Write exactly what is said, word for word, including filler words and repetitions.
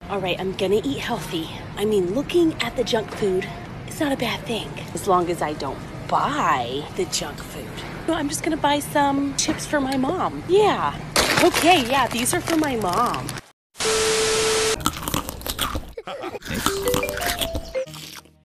All right, I'm gonna eat healthy. I mean, looking at the junk food is not a bad thing, as long as I don't buy the junk food. No, I'm just gonna buy some chips for my mom. Yeah. Okay, yeah, these are for my mom.